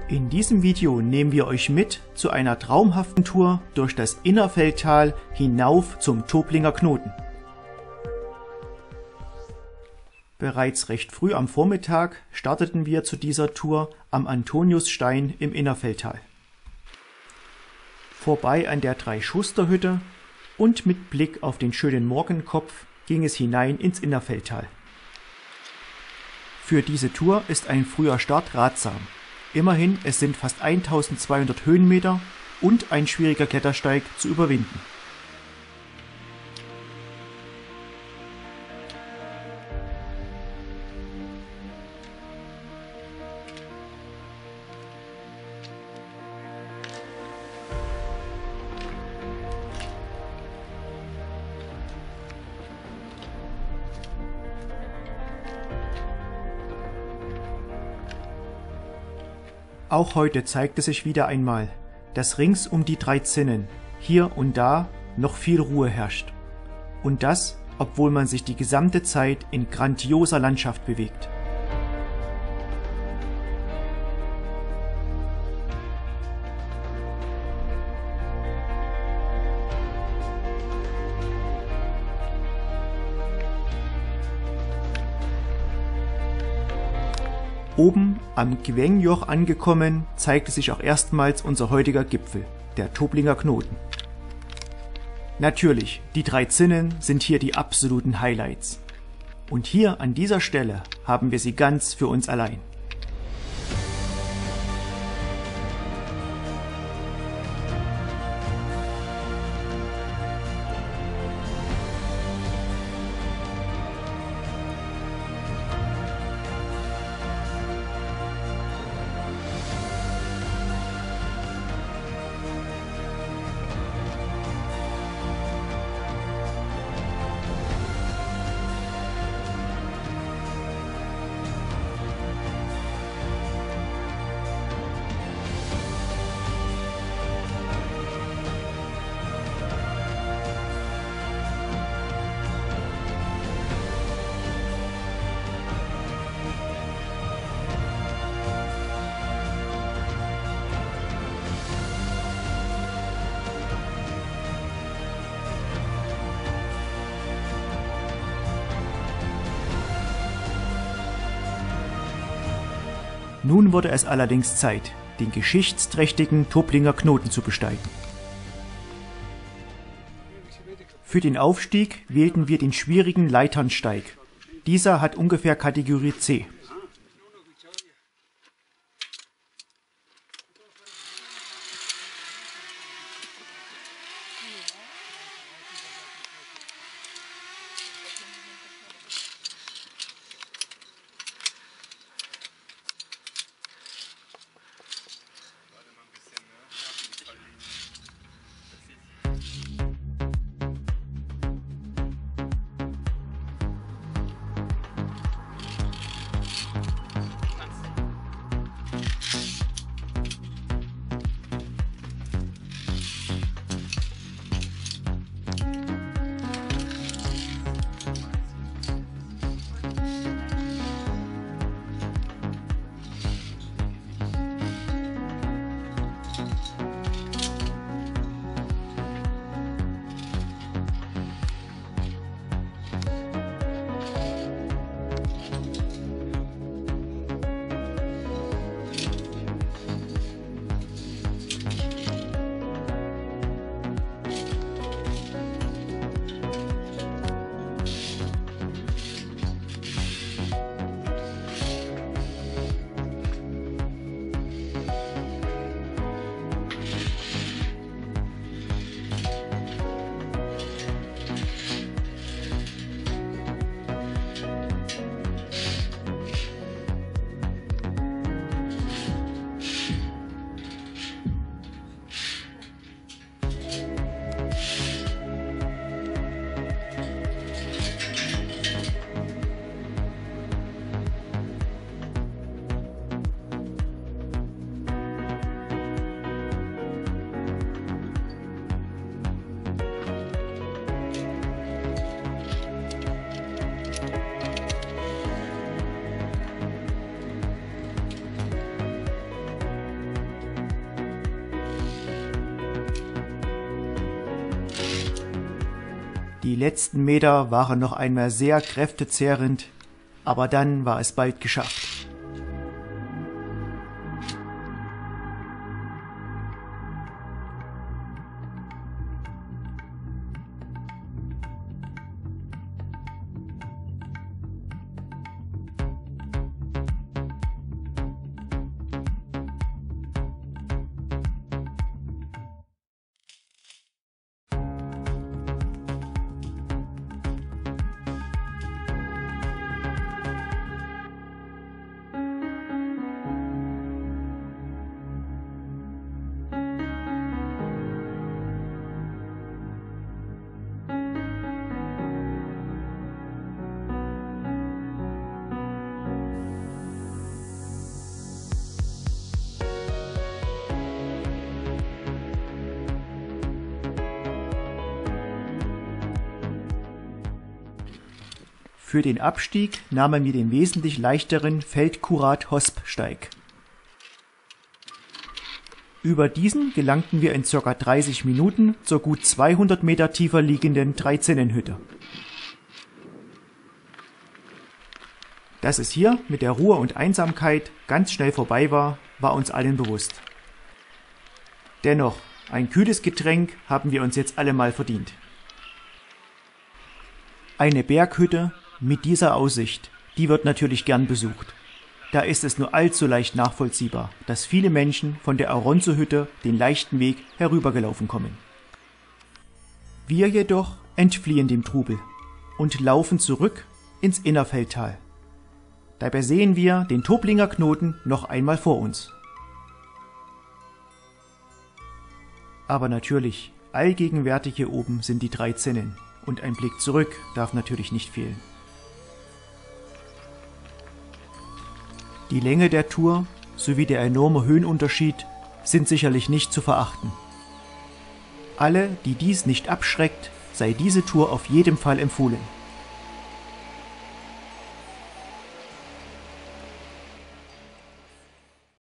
In diesem Video nehmen wir euch mit zu einer traumhaften Tour durch das Innerfeldtal hinauf zum Toblinger Knoten. Bereits recht früh am Vormittag starteten wir zu dieser Tour am Antoniusstein im Innerfeldtal. Vorbei an der Drei-Schuster-Hütte und mit Blick auf den schönen Morgenkopf ging es hinein ins Innerfeldtal. Für diese Tour ist ein früher Start ratsam. Immerhin, es sind fast 1200 Höhenmeter und ein schwieriger Klettersteig zu überwinden. Auch heute zeigte sich wieder einmal, dass rings um die drei Zinnen hier und da noch viel Ruhe herrscht. Und das, obwohl man sich die gesamte Zeit in grandioser Landschaft bewegt. Oben am Gwengjoch angekommen, zeigte sich auch erstmals unser heutiger Gipfel, der Toblinger Knoten. Natürlich, die drei Zinnen sind hier die absoluten Highlights. Und hier an dieser Stelle haben wir sie ganz für uns allein. Nun wurde es allerdings Zeit, den geschichtsträchtigen Toblinger Knoten zu besteigen. Für den Aufstieg wählten wir den schwierigen Leiternsteig. Dieser hat ungefähr Kategorie C. Die letzten Meter waren noch einmal sehr kräftezehrend, aber dann war es bald geschafft. Für den Abstieg nahmen wir den wesentlich leichteren Feldkurat-Hosp-Steig. Über diesen gelangten wir in ca. 30 Minuten zur gut 200 Meter tiefer liegenden Dreizinnenhütte. Dass es hier mit der Ruhe und Einsamkeit ganz schnell vorbei war, war uns allen bewusst. Dennoch, ein kühles Getränk haben wir uns jetzt alle mal verdient. Eine Berghütte mit dieser Aussicht, die wird natürlich gern besucht. Da ist es nur allzu leicht nachvollziehbar, dass viele Menschen von der Aronso-Hütte den leichten Weg herübergelaufen kommen. Wir jedoch entfliehen dem Trubel und laufen zurück ins Innerfeldtal. Dabei sehen wir den Toblinger Knoten noch einmal vor uns. Aber natürlich, allgegenwärtig hier oben sind die drei Zinnen und ein Blick zurück darf natürlich nicht fehlen. Die Länge der Tour sowie der enorme Höhenunterschied sind sicherlich nicht zu verachten. Alle, die dies nicht abschreckt, sei diese Tour auf jeden Fall empfohlen.